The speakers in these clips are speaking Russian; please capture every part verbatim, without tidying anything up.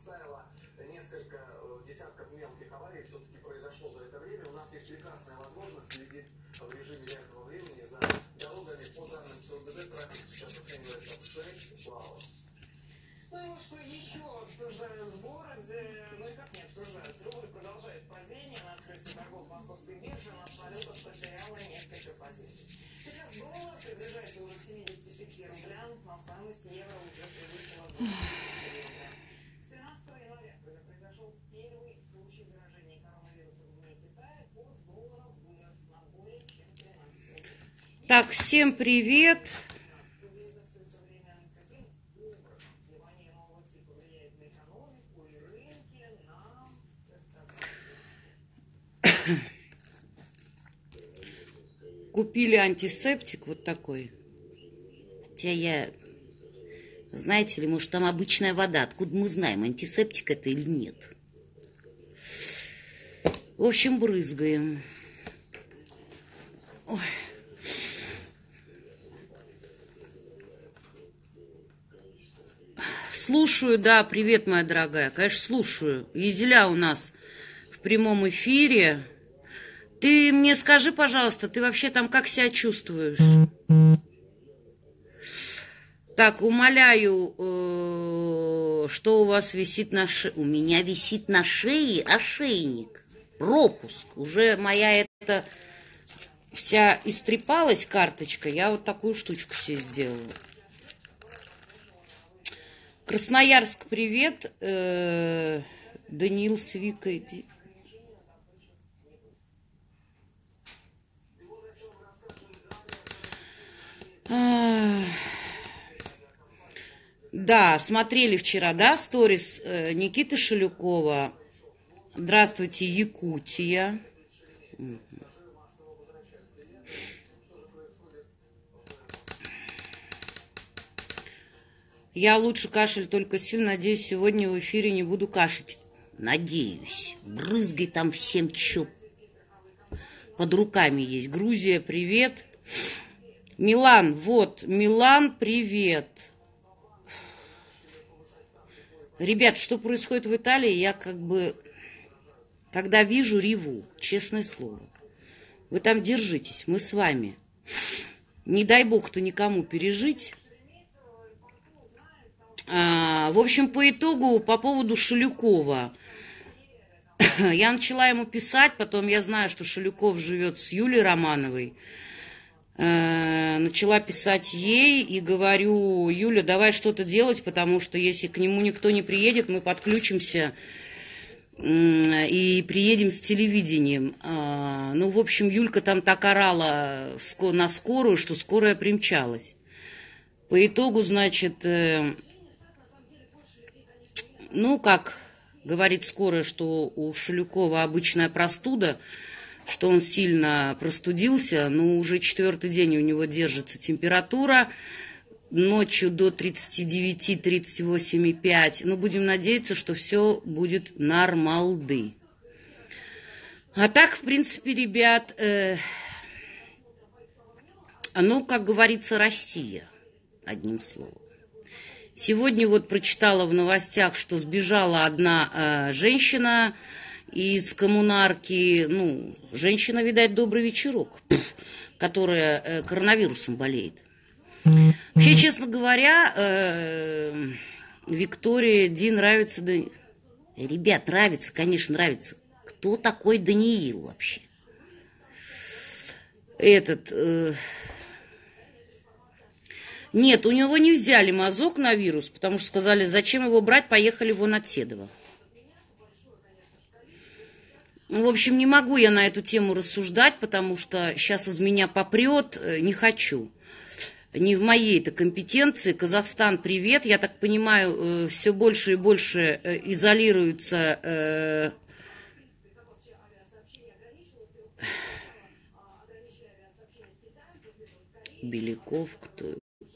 Так, всем привет. Купили антисептик вот такой. Хотя я, знаете ли, может, там обычная вода. Откуда мы знаем, антисептик это или нет? В общем, брызгаем. Ой. Слушаю, да, привет, моя дорогая. Конечно, слушаю. Езеля у нас в прямом эфире. Ты мне скажи, пожалуйста, ты вообще там как себя чувствуешь? Так, умоляю, э, что у вас висит на шее? У меня висит на шее ошейник. Пропуск. Уже моя эта вся истрепалась карточка. Я вот такую штучку себе сделала. Красноярск, привет. Э, Даниил с Викой. А, да, смотрели вчера, да, сторис э, Никиты Шелюкова. Здравствуйте, Якутия. Я лучше кашель, только сильно надеюсь, сегодня в эфире не буду кашлять. Надеюсь. Брызгай там всем, что под руками есть. Грузия, привет. Милан, вот, Милан, привет. Ребят, что происходит в Италии, я как бы, когда вижу, реву, честное слово. Вы там держитесь, мы с вами. Не дай бог-то никому пережить. А, в общем, по итогу, по поводу Шелюкова. Я начала ему писать, потом я знаю, что Шелюков живет с Юлией Романовой. А, начала писать ей и говорю: Юля, давай что-то делать, потому что если к нему никто не приедет, мы подключимся и приедем с телевидением. А, ну, в общем, Юлька там так орала на скорую, что скорая примчалась. По итогу, значит... Ну, как говорит скорая, что у Шелюкова обычная простуда, что он сильно простудился, но уже четвертый день у него держится температура, ночью до тридцати девяти — тридцать восемь и пять. Но будем надеяться, что все будет нормалды. А так, в принципе, ребят, э, ну, как говорится, Россия, одним словом. Сегодня вот прочитала в новостях, что сбежала одна э, женщина из коммунарки, ну, женщина, видать, добрый вечерок, пф, которая э, коронавирусом болеет. Вообще, честно говоря, э, Виктории Ди нравится... Да... Ребят, нравится, конечно, нравится. Кто такой Даниил вообще? Этот... Э... Нет, у него не взяли мазок на вирус, потому что сказали, зачем его брать, поехали вон от Седова. В общем, не могу я на эту тему рассуждать, потому что сейчас из меня попрет, не хочу. Не в моей это компетенции. Казахстан, привет. Я так понимаю, все больше и больше изолируются... Беляков, кто...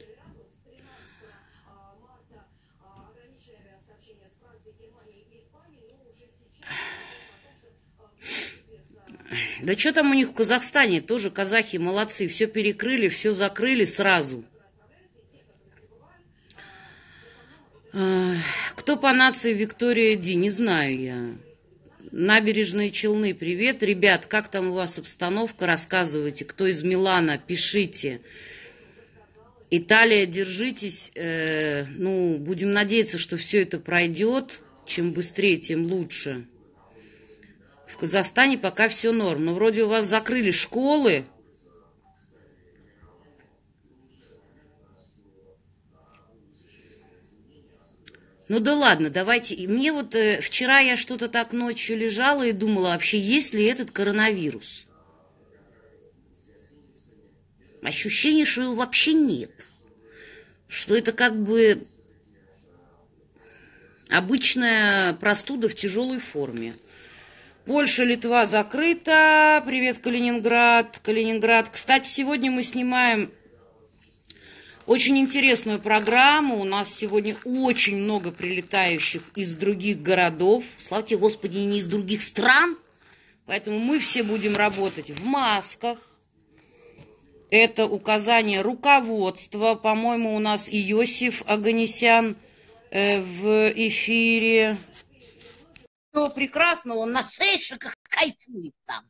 Да что там у них в Казахстане? Тоже казахи молодцы. Все перекрыли, все закрыли сразу. Ах, Кто по нации Виктория Ди? Не знаю я. Набережные Челны, привет. Ребят, как там у вас обстановка? Рассказывайте. Кто из Милана, пишите. Италия, держитесь. Э, ну, будем надеяться, что все это пройдет. Чем быстрее, тем лучше. В Казахстане пока все норм. Но вроде у вас закрыли школы. Ну да ладно, давайте. И мне вот э, вчера я что-то так ночью лежала и думала, вообще есть ли этот коронавирус? Ощущение, что его вообще нет. Что это как бы обычная простуда в тяжелой форме. Польша, Литва закрыта. Привет, Калининград. Калининград. Кстати, сегодня мы снимаем очень интересную программу. У нас сегодня очень много прилетающих из других городов. Слава тебе, Господи, не из других стран. Поэтому мы все будем работать в масках. Это указание руководства. По-моему, у нас и Иосиф Оганесян э, в эфире. Все прекрасно, он на сейшиках кайфует там.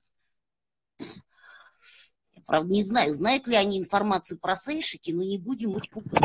Я, правда, не знаю, знают ли они информацию про сейшики, но не будем их пугать.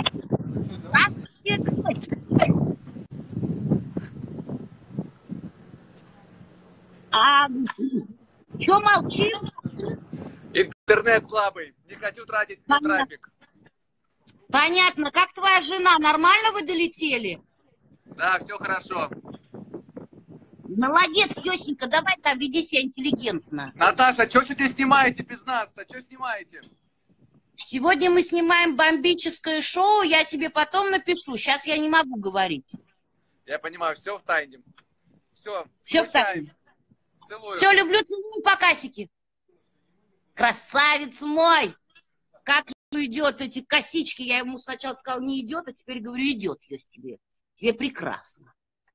А что молчишь? Интернет слабый, не хочу тратить на трафик. Понятно. Как твоя жена? Нормально вы долетели? Да, все хорошо. Молодец, Тёсенька, давай там веди себя интеллигентно. Наташа, что вы снимаете без нас-то? Что снимаете? Сегодня мы снимаем бомбическое шоу, я тебе потом напишу. Сейчас я не могу говорить. Я понимаю, все в тайне. Все, Все в тайне. Целую. Все, люблю, целую, покасики. Красавец мой! Как идет эти косички? Я ему сначала сказал, не идет, а теперь говорю, идет, Ёсь, тебе. Тебе прекрасно.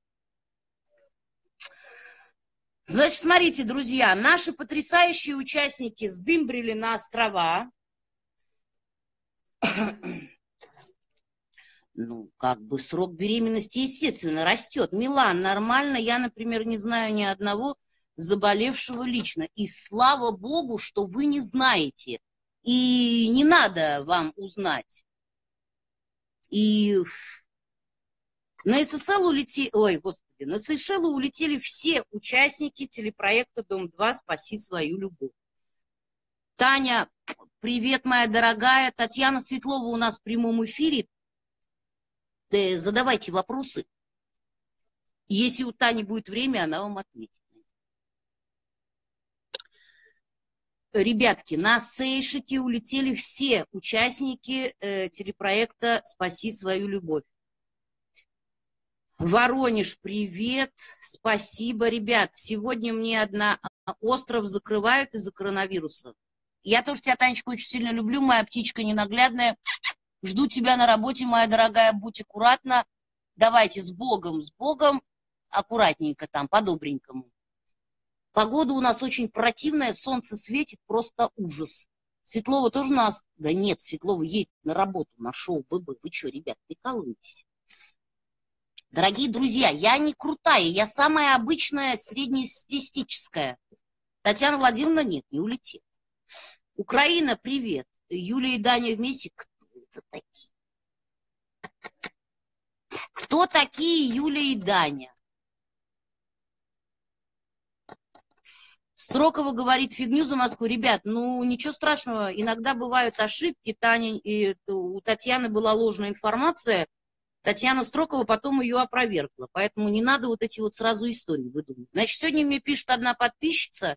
Значит, смотрите, друзья, наши потрясающие участники сдымбрили на острова. Ну, как бы срок беременности, естественно, растет. Милан, нормально. Я, например, не знаю ни одного заболевшего лично. И слава богу, что вы не знаете. И не надо вам узнать. И на ССЛ улетели, ой, господи, на Сейшелы улетели все участники телепроекта «Дом-два. Спаси свою любовь». Таня, привет, моя дорогая. Татьяна Светлова у нас в прямом эфире. Да, задавайте вопросы. Если у Тани будет время, она вам ответит. Ребятки, на Сейшике улетели все участники э, телепроекта «Спаси свою любовь». Воронеж, привет, спасибо, ребят. Сегодня мне одна остров закрывают из-за коронавируса. Я тоже тебя, Танечка, очень сильно люблю, моя птичка ненаглядная. Жду тебя на работе, моя дорогая, будь аккуратна. Давайте с Богом, с Богом, аккуратненько там, по-добренькому. Погода у нас очень противная, солнце светит, просто ужас. Светлова тоже нас... Да нет, Светлова едет на работу, на шоу ББ. Вы что, ребят, прикалываетесь? Дорогие друзья, я не крутая, я самая обычная, среднестатистическая. Татьяна Владимировна, нет, не улетела. Украина, привет. Юлия и Даня вместе. Кто это такие? Кто такие Юлия и Даня? Строкова говорит фигню за Москву. Ребят, ну ничего страшного, иногда бывают ошибки. Таня, и, у Татьяны была ложная информация. Татьяна Строкова потом ее опровергла. Поэтому не надо вот эти вот сразу истории выдумывать. Значит, сегодня мне пишет одна подписчица.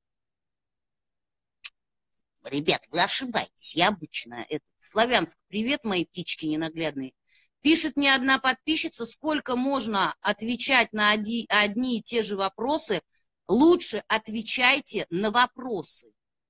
Ребят, вы ошибаетесь, я обычно. Это, Славянск, привет, мои птички ненаглядные. Пишет мне одна подписчица, сколько можно отвечать на одни, одни и те же вопросы. Лучше отвечайте на вопросы.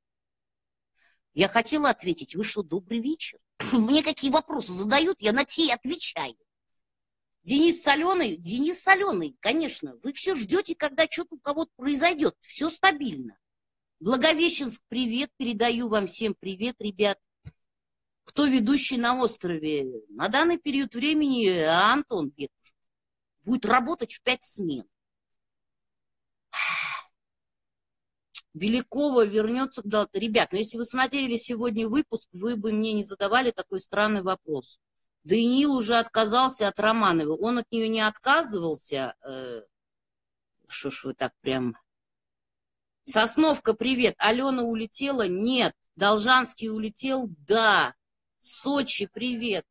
Я хотела ответить, вы что, добрый вечер? Мне какие вопросы задают, я на те и отвечаю. Денис Соленый, Денис Соленый, конечно, вы все ждете, когда что-то у кого-то произойдет. Все стабильно. Благовещенск, привет, передаю вам всем привет, ребят. Кто ведущий на острове? На данный период времени Антон Бекуш. будет работать в пять смен. Белякова вернется к Далту. Ребят, ну если вы смотрели сегодня выпуск, вы бы мне не задавали такой странный вопрос. Даниил уже отказался от Романовой. Он от нее не отказывался. Что ж вы так прям... Сосновка, привет. Алена улетела? Нет. Должанский улетел? Да. Сочи, привет.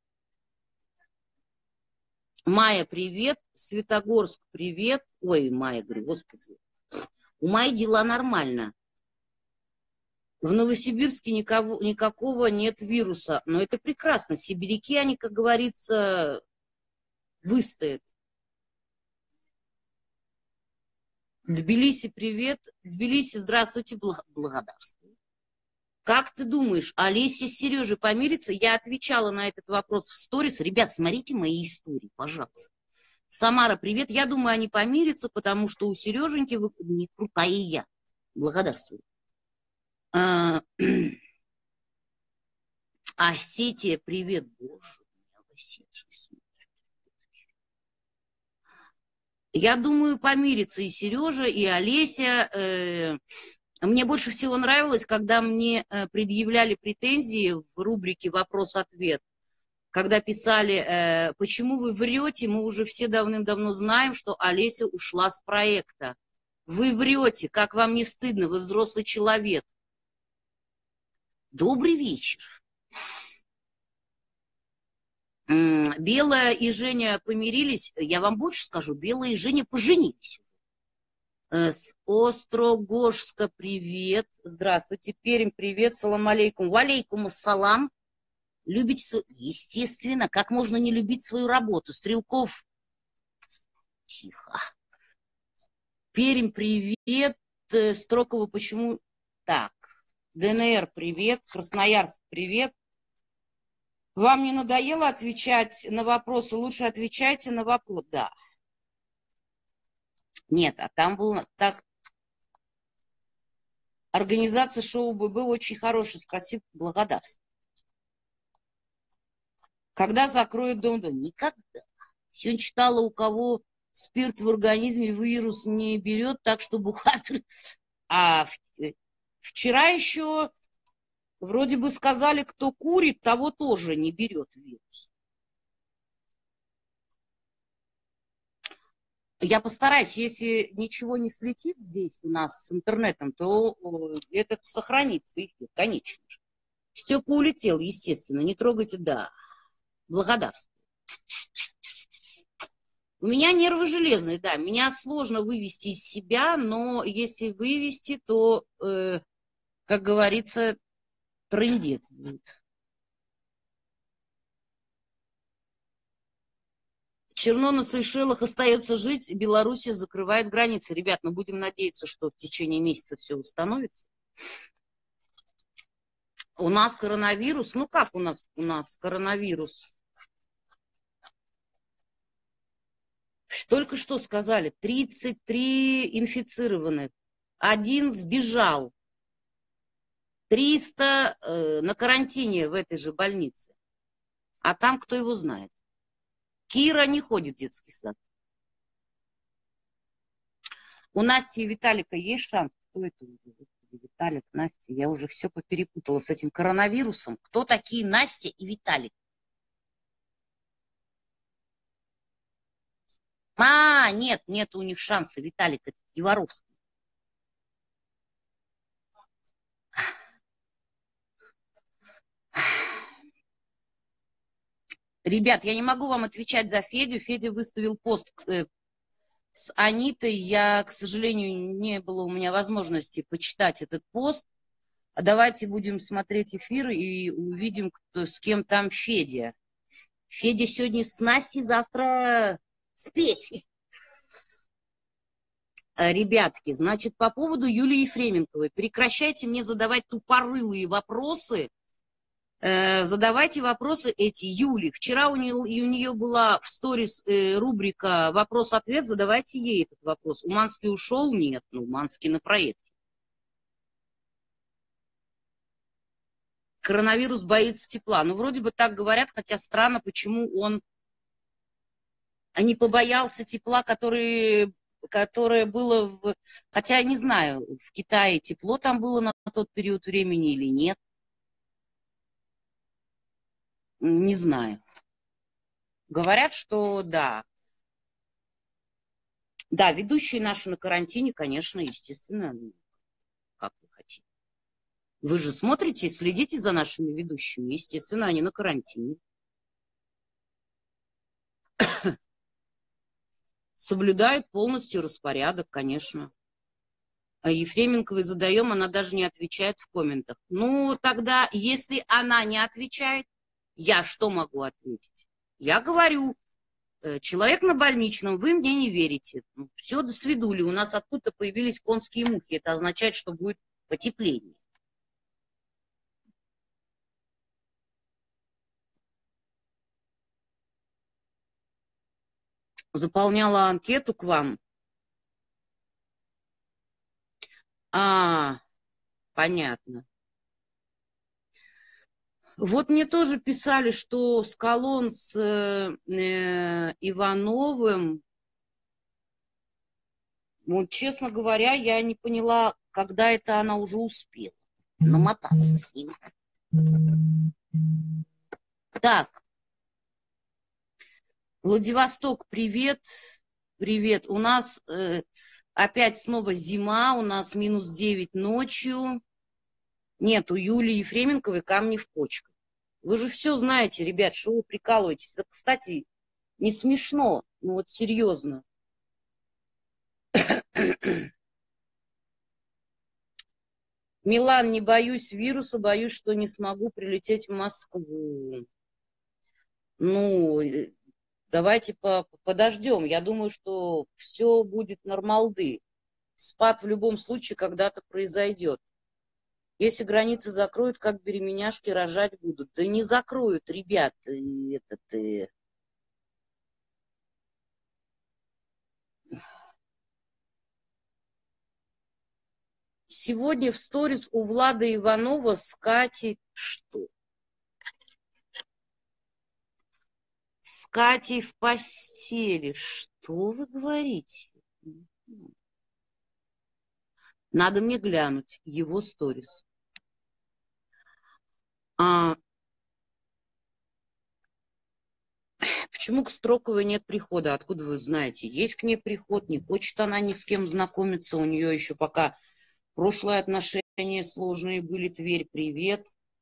Майя, привет. Светогорск, привет. Ой, Майя, говорю, господи. У Майи дела нормально. В Новосибирске никого, никакого нет вируса. Но это прекрасно. Сибиряки, они, как говорится, выстоят. Тбилиси, привет. Тбилиси, здравствуйте, благодарствую. Как ты думаешь, Олеся с Сережей помирятся? Я отвечала на этот вопрос в сторис. Ребят, смотрите мои истории, пожалуйста. Самара, привет. Я думаю, они помирятся, потому что у Сереженьки вы... не крутая я. Благодарствую. А... Осетия, привет. Боже, меня в Осетии смотрят. Я думаю, помирятся и Сережа, и Олеся. Э... Мне больше всего нравилось, когда мне предъявляли претензии в рубрике «Вопрос-ответ», когда писали, э, почему вы врете, мы уже все давным-давно знаем, что Олеся ушла с проекта. Вы врете, как вам не стыдно, вы взрослый человек. Добрый вечер. Белая и Женя помирились, я вам больше скажу, Белая и Женя поженились. С Острогожска привет. Здравствуйте. Пермь привет. Салам алейкум. Валейкум ассалам. Любите, естественно, как можно не любить свою работу? Стрелков. Тихо. Пермь привет. Строково почему так? ДНР привет. Красноярск привет. Вам не надоело отвечать на вопросы? Лучше отвечайте на вопрос. Да. Нет, а там был так... Организация шоу ББ очень хорошая. Спасибо, благодарствую. Когда закроют дом? Никогда. Сегодня читала, у кого спирт в организме вирус не берет, так что бухгалтер... А вчера еще вроде бы сказали, кто курит, того тоже не берет вирус. Я постараюсь, если ничего не слетит здесь у нас с интернетом, то этот сохранится эфир, конечно же. Степа улетел, естественно, не трогайте, да. Благодарствую. У меня нервы железные, да, меня сложно вывести из себя, но если вывести, то, э, как говорится, трындец будет. Черно на Сейшелах остается жить, Белоруссия закрывает границы. Ребят, ну будем надеяться, что в течение месяца все установится. У нас коронавирус, ну как у нас, у нас коронавирус? Только что сказали, тридцать три инфицированных, один сбежал, триста э, на карантине в этой же больнице, а там кто его знает. Кира не ходит в детский сад. У Насти и Виталика есть шанс? Кто это? Виталик, Настя, я уже все поперепутала с этим коронавирусом. Кто такие Настя и Виталик? А, нет, нет у них шанса. Виталик, это Иваровский. Ребят, я не могу вам отвечать за Федю. Федя выставил пост с Анитой. Я, к сожалению, не было у меня возможности почитать этот пост. Давайте будем смотреть эфир и увидим, кто, с кем там Федя. Федя сегодня с Настей, завтра с Петей. Ребятки, значит, по поводу Юлии Ефременковой. Прекращайте мне задавать тупорылые вопросы. Задавайте вопросы эти Юли. Вчера у нее, у нее была в сторис рубрика «Вопрос-ответ». Задавайте ей этот вопрос. Уманский ушел? Нет. Ну, Уманский на проекте. Коронавирус боится тепла. Ну, вроде бы так говорят, хотя странно, почему он не побоялся тепла, который, которое было в... Хотя, не знаю, в Китае тепло там было на тот период времени или нет. Не знаю. Говорят, что да. Да, ведущие наши на карантине, конечно, естественно, как вы хотите. Вы же смотрите, следите за нашими ведущими. Естественно, они на карантине. Соблюдают полностью распорядок, конечно. А Ефременковой задаем, она даже не отвечает в комментах. Ну, тогда, если она не отвечает, я что могу ответить? Я говорю, э, человек на больничном, вы мне не верите. Ну, все, до свидули. У нас откуда-то появились конские мухи. Это означает, что будет потепление. Заполняла анкету к вам. А, понятно. Вот мне тоже писали, что Скалон с э, э, Ивановым, вот, честно говоря, я не поняла, когда это она уже успела намотаться с ним. Так, Владивосток, привет. Привет. У нас э, опять снова зима, у нас минус девять ночью. Нет, у Юлии Ефременковой камни в почках. Вы же все знаете, ребят, что вы прикалываетесь. Это, кстати, не смешно, ну вот серьезно. Милан, не боюсь вируса, боюсь, что не смогу прилететь в Москву. Ну, э, давайте по подождем. Я думаю, что все будет нормалды. Спад в любом случае когда-то произойдет. Если границы закроют, как беременяшки рожать будут? Да не закроют, ребят. И этот, и... Сегодня в сторис у Влада Иванова с Катей что? С Катей в постели. Что вы говорите? Надо мне глянуть его сторис. А, почему к Строковой нет прихода? Откуда вы знаете? Есть к ней приход, не хочет она ни с кем знакомиться. У нее еще пока прошлые отношения сложные были. Тверь, привет.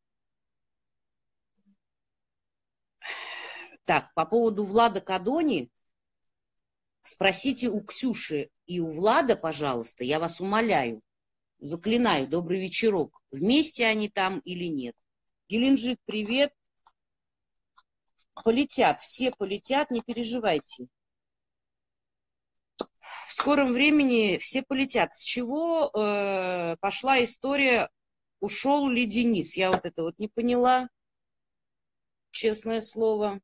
Так, по поводу Влада Кадони, спросите у Ксюши и у Влада, пожалуйста, я вас умоляю, заклинаю, добрый вечерок. Вместе они там или нет? Геленджик, привет. Полетят, все полетят, не переживайте. В скором времени все полетят. С чего э, пошла история «Ушел ли Денис»? Я вот это вот не поняла, честное слово.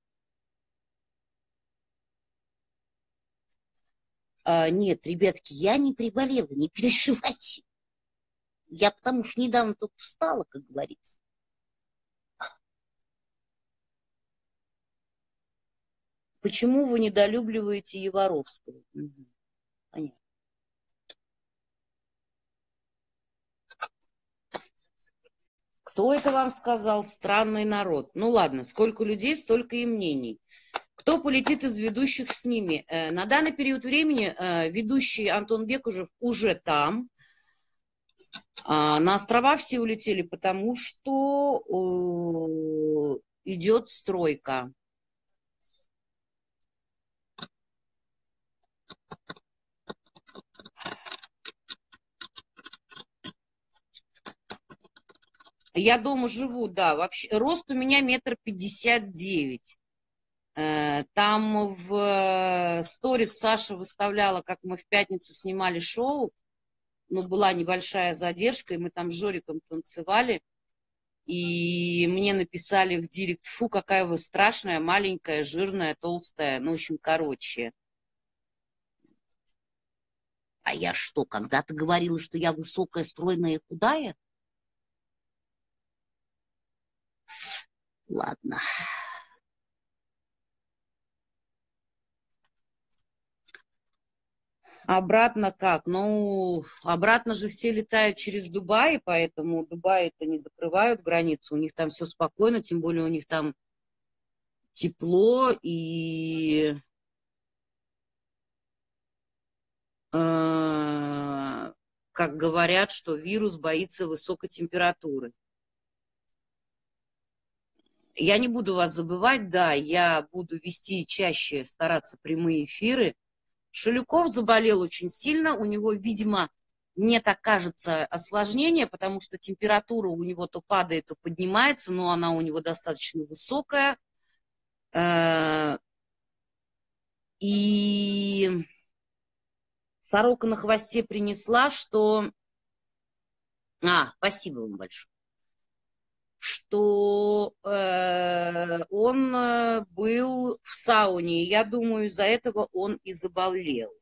А, нет, ребятки, я не приболела, не переживайте. Я потому что недавно только встала, как говорится. Почему вы недолюбливаете Еворовского? Угу, понятно. Кто это вам сказал? Странный народ. Ну ладно, сколько людей, столько и мнений. Кто полетит из ведущих с ними? Э, на данный период времени э, ведущий Антон Бекужев уже там. А на острова все улетели, потому что э, идет стройка. Я дома живу, да. Вообще, рост у меня метр пятьдесят девять. Там в сторис Саша выставляла, как мы в пятницу снимали шоу, но была небольшая задержка, и мы там с Жориком танцевали, и мне написали в директ: фу, какая вы страшная, маленькая, жирная, толстая, ну, в общем, короче. А я что, когда-то говорила, что я высокая, стройная и худая? Ладно. Обратно как? Ну, обратно же все летают через Дубай, поэтому Дубай-то не закрывают границу, у них там все спокойно, тем более у них там тепло и, э, как говорят, что вирус боится высокой температуры. Я не буду вас забывать, да, я буду вести чаще, стараться прямые эфиры. Шелюков заболел очень сильно, у него, видимо, мне так кажется, осложнение, потому что температура у него то падает, то поднимается, но она у него достаточно высокая. Э, И сорока на хвосте принесла, что... А, спасибо вам большое. Что э, он э, был в сауне, и я думаю, из-за этого он и заболел.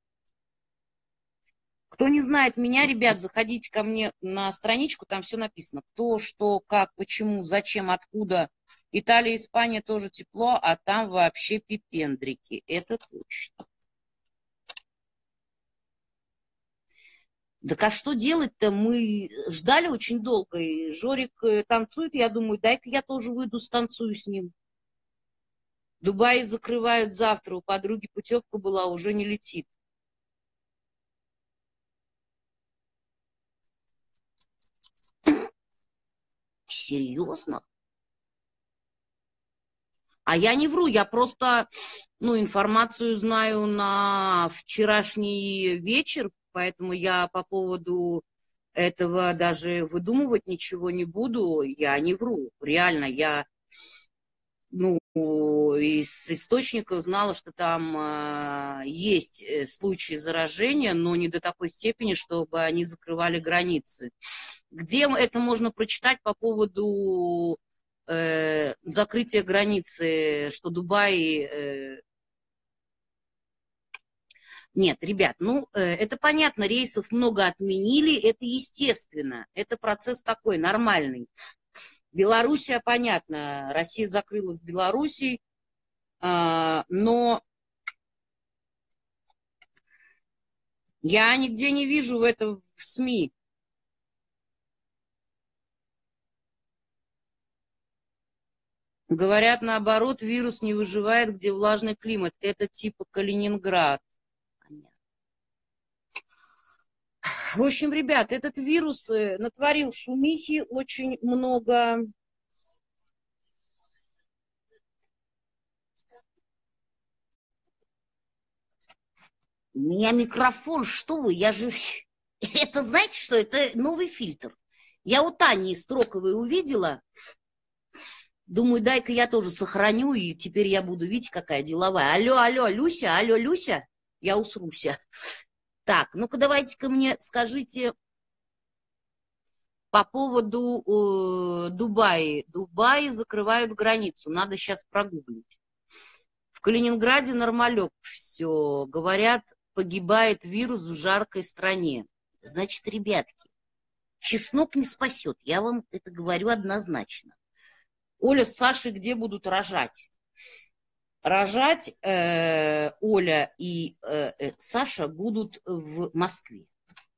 Кто не знает меня, ребят, заходите ко мне на страничку, там все написано. Кто, что, как, почему, зачем, откуда. Италия, Испания тоже тепло, а там вообще пипендрики. Это точно. Так а что делать-то? Мы ждали очень долго, и Жорик э, танцует, я думаю, дай-ка я тоже выйду, станцую с ним. Дубай закрывают завтра, у подруги путевка была, уже не летит. Серьезно? А я не вру, я просто, ну, информацию знаю на вчерашний вечер, поэтому я по поводу этого даже выдумывать ничего не буду. Я не вру. Реально, я, ну, из источников знала, что там э, есть э, случаи заражения, но не до такой степени, чтобы они закрывали границы. Где это можно прочитать по поводу э, закрытия границы, что Дубай... Э... Нет, ребят, ну, э, это понятно, рейсов много отменили, это естественно, это процесс такой, нормальный. Белоруссия, понятно, Россия закрылась с Белоруссией, э, но я нигде не вижу в этом в СМИ. Говорят, наоборот, вирус не выживает, где влажный климат. Это типа Калининград. В общем, ребят, этот вирус э, натворил шумихи очень много. У меня микрофон, что вы, я же... Это, знаете что, это новый фильтр. Я у Тани Строковой увидела, думаю, дай-ка я тоже сохраню, и теперь я буду, видите, какая деловая. Алло, алло, Люся, алло, Люся, я усруся. Так, ну-ка давайте-ка мне скажите по поводу э, Дубая. Дубай закрывают границу, надо сейчас прогуглить. В Калининграде нормалек все. Говорят, погибает вирус в жаркой стране. Значит, ребятки, чеснок не спасет. Я вам это говорю однозначно. Оля с Сашей где будут рожать? Рожать э, Оля и э, э, Саша будут в Москве.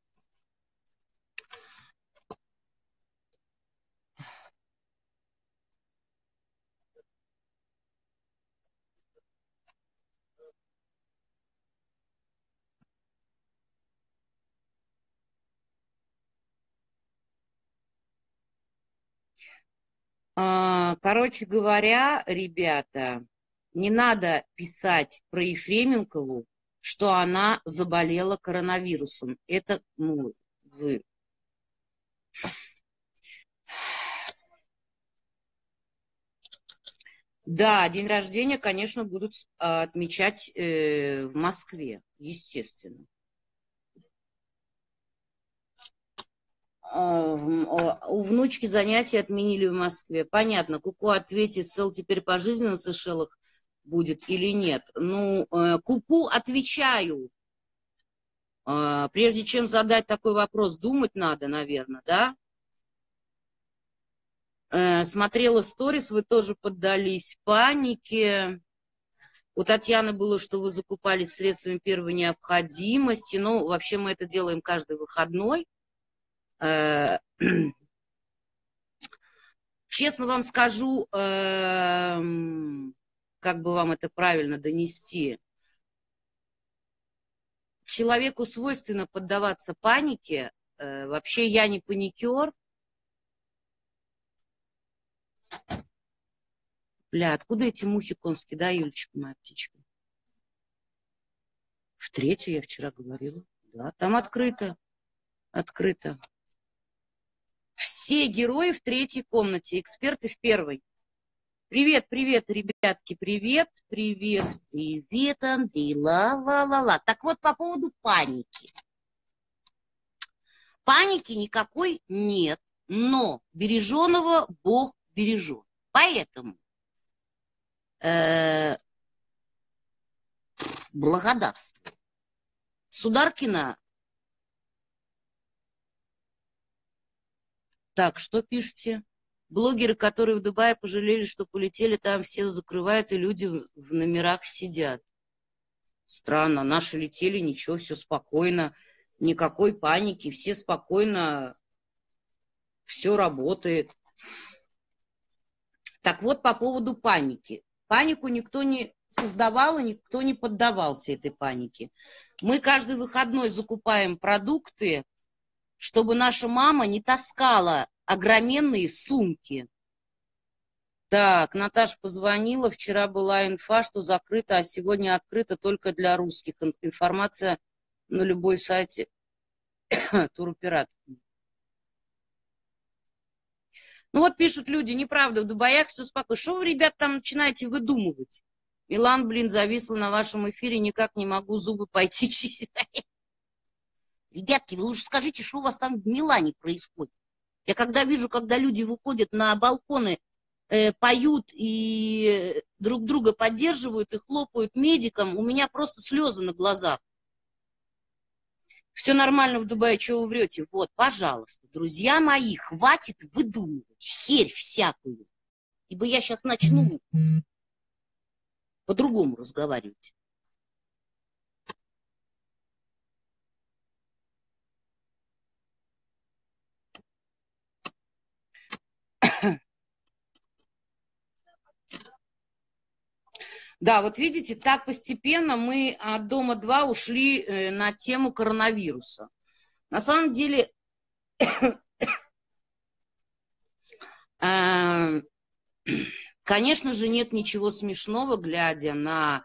А, короче говоря, ребята, не надо писать про Ефременкову, что она заболела коронавирусом. Это, ну, вы... Да, день рождения, конечно, будут а, отмечать э, в Москве, естественно. А, в- а, у внучки занятия отменили в Москве. Понятно. Куку ответит, Сэл теперь пожизненно в Сейшелах будет или нет. Ну, э, Куку отвечаю. А, прежде чем задать такой вопрос, думать надо, наверное, да? Э, смотрела сторис, вы тоже поддались панике. У Татьяны было, что вы закупались средствами первой необходимости. Ну, вообще мы это делаем каждый выходной. Э, Честно вам скажу, эм, как бы вам это правильно донести. Человеку свойственно поддаваться панике. Э, Вообще я не паникер. Бля, откуда эти мухи конские, да, Юлечка, моя птичка? В третью я вчера говорила. Да, там открыто. Открыто. Все герои в третьей комнате, эксперты в первой. Привет, привет, ребятки, привет, привет, привет, Андрей, ла-ла-ла-ла. Так вот, по поводу паники. Паники никакой нет, но береженого Бог бережет. Поэтому э, благодарствую. Сударкина. Так, что пишете? Блогеры, которые в Дубае пожалели, что полетели, там все закрывают, и люди в номерах сидят. Странно, наши летели, ничего, все спокойно, никакой паники, все спокойно, все работает. Так вот, по поводу паники. Панику никто не создавал, и никто не поддавался этой панике. Мы каждый выходной закупаем продукты, чтобы наша мама не таскала огроменные сумки. Так, Наташа позвонила, вчера была инфа, что закрыто, а сегодня открыто только для русских. Информация на любой сайте туроператора. Ну вот пишут люди, неправда, в Дубаях все спокойно. Что вы, ребят, там начинаете выдумывать? Милан, блин, зависла на вашем эфире, никак не могу зубы пойти чистить. Ребятки, вы лучше скажите, что у вас там в Милане происходит? Я когда вижу, когда люди выходят на балконы, э, поют и друг друга поддерживают и хлопают медикам, у меня просто слезы на глазах. Все нормально в Дубае, чего вы врете? Вот, пожалуйста, друзья мои, хватит выдумывать херь всякую. Ибо я сейчас начну по-другому разговаривать. Да, вот видите, так постепенно мы от дома два ушли на тему коронавируса. На самом деле, конечно же, нет ничего смешного, глядя на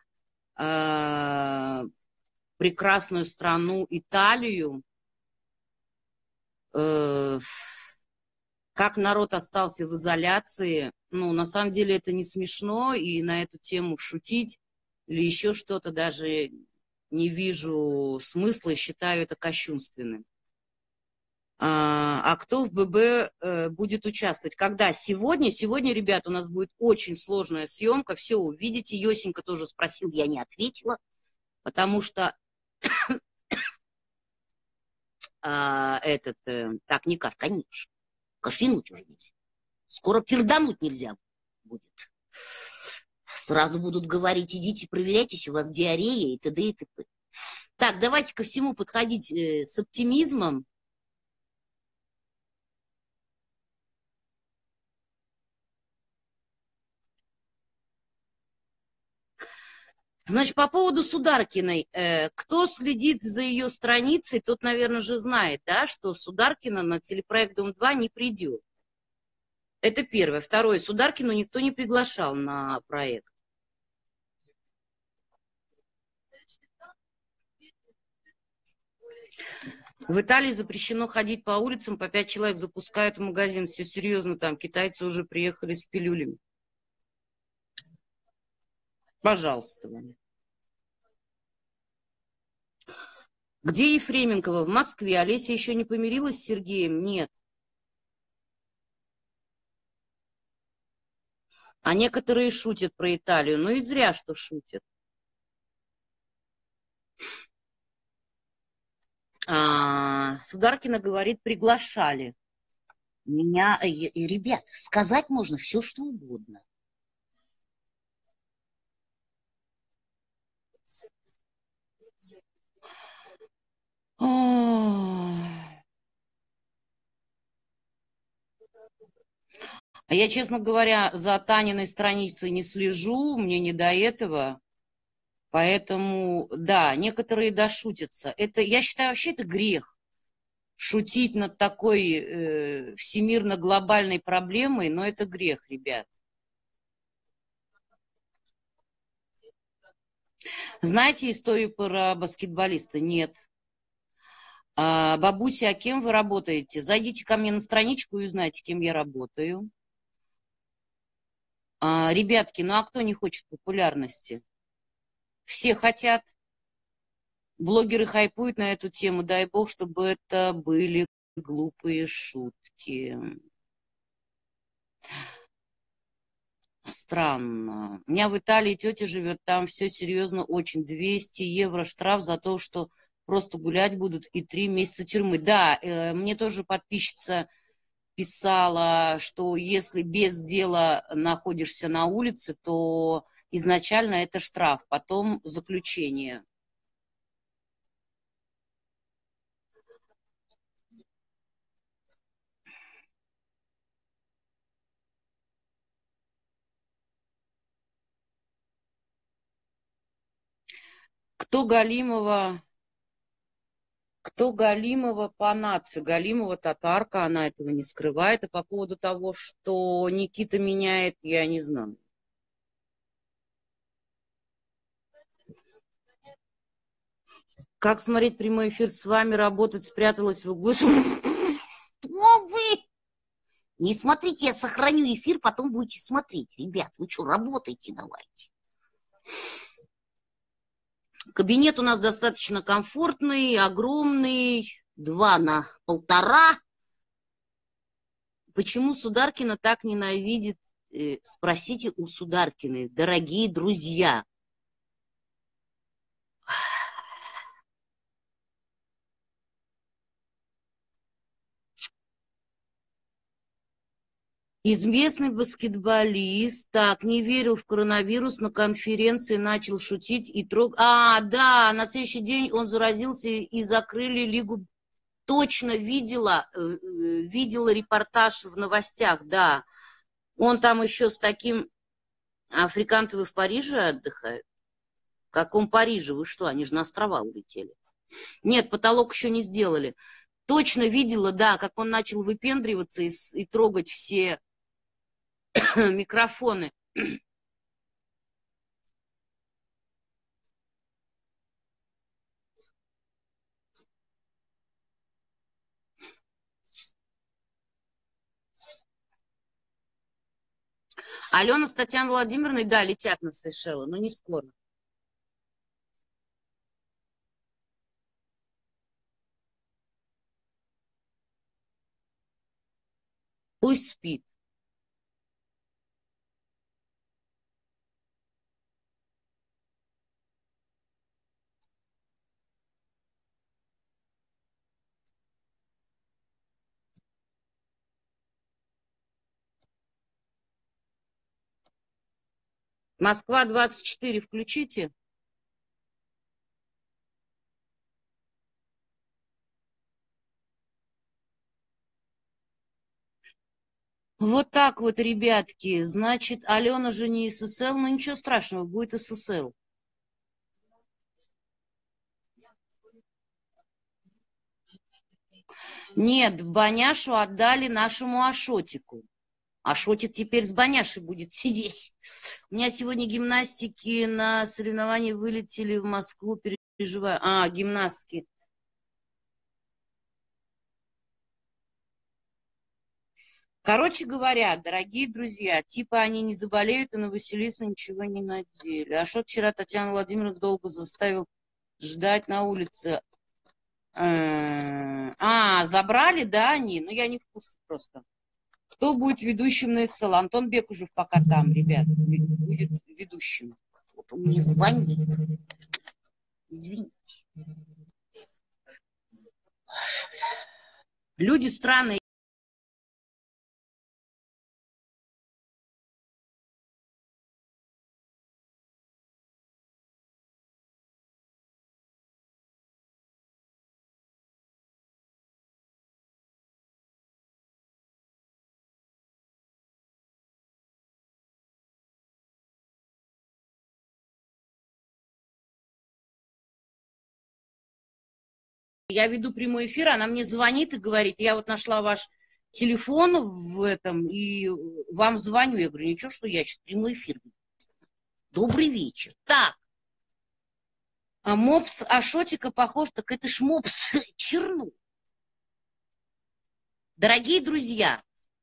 прекрасную страну Италию, как народ остался в изоляции. Ну, на самом деле это не смешно, и на эту тему шутить или еще что-то даже не вижу смысла и считаю это кощунственным. А, а кто в ББ э, будет участвовать? Когда? Сегодня? Сегодня, ребят, у нас будет очень сложная съемка. Все увидите. Йосенька тоже спросил, я не ответила, потому что а, этот... Э, так, никак, конечно. Кашлянуть уже нельзя. Скоро пердануть нельзя будет. Сразу будут говорить, идите проверяйтесь, у вас диарея и т.д. и т.п. Так, давайте ко всему подходить э, с оптимизмом. Значит, по поводу Сударкиной. Э, кто следит за ее страницей, тот, наверное, же знает, да, что Сударкина на телепроект «Дом-два» не придет. Это первое. Второе. Сударкину никто не приглашал на проект. В Италии запрещено ходить по улицам, по пять человек запускают в магазин. Все серьезно там. Китайцы уже приехали с пилюлями. Пожалуйста, Ваня. Где Ефременкова? В Москве. Олеся еще не помирилась с Сергеем? Нет. А некоторые шутят про Италию. Ну и зря, что шутят. А, Сударкина говорит, приглашали. Меня, э, э, ребят, сказать можно все, что угодно. Ах. А я, честно говоря, за Таниной страницей не слежу, мне не до этого. Поэтому, да, некоторые дошутятся. Это, я считаю, вообще это грех. Шутить над такой э, всемирно-глобальной проблемой, но это грех, ребят. Знаете историю про баскетболиста? Нет. А, бабуся, а кем вы работаете? Зайдите ко мне на страничку и узнайте, кем я работаю. А, ребятки, ну а кто не хочет популярности? Все хотят. Блогеры хайпуют на эту тему. Дай бог, чтобы это были глупые шутки. Странно. У меня в Италии тетя живет, там все серьезно очень. двести евро штраф за то, что просто гулять будут, и три месяца тюрьмы. Да, э, мне тоже подписчица писала, что если без дела находишься на улице, то изначально это штраф, потом заключение. Кто Галимова, кто Галимова по нации? Галимова татарка, она этого не скрывает. А по поводу того, что Никита меняет, я не знаю. Как смотреть прямой эфир с вами, работать, спряталась в углу? Что вы? Не смотрите, я сохраню эфир, потом будете смотреть. Ребят, вы что, работайте давайте. Кабинет у нас достаточно комфортный, огромный, два на полтора. Почему Сударкина так ненавидит? Э, спросите у Сударкиной, дорогие друзья. Известный баскетболист, так, не верил в коронавирус, на конференции начал шутить и трогать. А, да, на следующий день он заразился и закрыли лигу. Точно видела, э, э, видела репортаж в новостях, да. Он там еще с таким... Африканцы вы в Париже отдыхают? В каком Париже? Вы что, они же на острова улетели. Нет, потолок еще не сделали. Точно видела, да, как он начал выпендриваться и, и трогать все микрофоны. Алена с Татьяной Владимировной, да, летят на Сейшелы, но не скоро. Пусть спит. Москва двадцать четыре включите. Вот так вот, ребятки. Значит, Алена же не ССЛ, но ничего страшного, будет ССЛ. Нет, Баняшу отдали нашему Ашотику. Ашотик теперь с Баняшей будет сидеть. У меня сегодня гимнастики на соревнования вылетели в Москву, переживаю. А, гимнастки. Короче говоря, дорогие друзья, типа они не заболеют, и на Василису ничего не надели. А что вчера Татьяна Владимировна долго заставил ждать на улице? Э, А, забрали, да, они? Ну, я не в курсе просто. Кто будет ведущим на СЛ? Антон Бекужев пока там, ребят, будет ведущим. Вот он мне звонит. Извините. Люди странные. Я веду прямой эфир, она мне звонит и говорит, я вот нашла ваш телефон в этом, и вам звоню. Я говорю, ничего, что я сейчас прямой эфир веду. Добрый вечер. Так, а мопс Ашотика похож, так это ж мопс Черну. Дорогие друзья,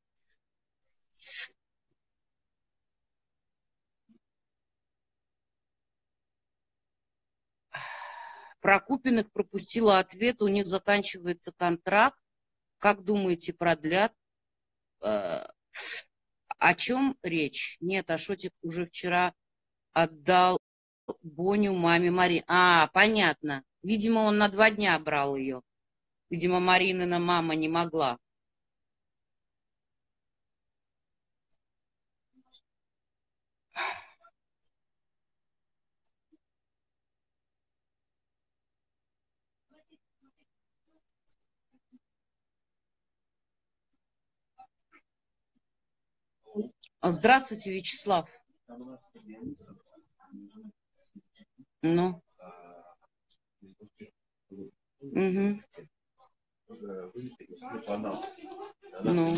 про Купиных пропустила ответ, у них заканчивается контракт. Как думаете, продлят? Э, О чем речь? Нет, Ашотик уже вчера отдал Боню маме Мари. А, понятно. Видимо, он на два дня брал ее. Видимо, Маринина мама не могла. Здравствуйте, Вячеслав. Ну. Угу. Ну.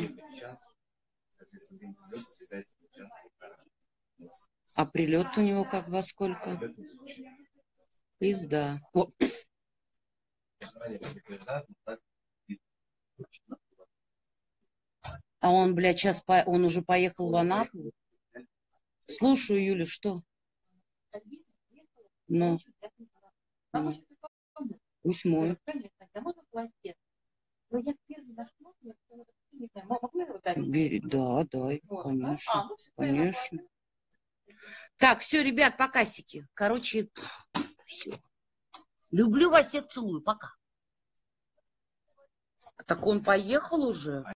А прилет у него как во сколько? Пизда. О. А он, блядь, сейчас по... он уже поехал в Анапу? Слушаю, Юля, что? Ну. Ну. Пусть мой. Да, дай, конечно, конечно. Так, все, ребят, покасики. Короче, все. Люблю вас, всех целую, пока. Так он поехал уже?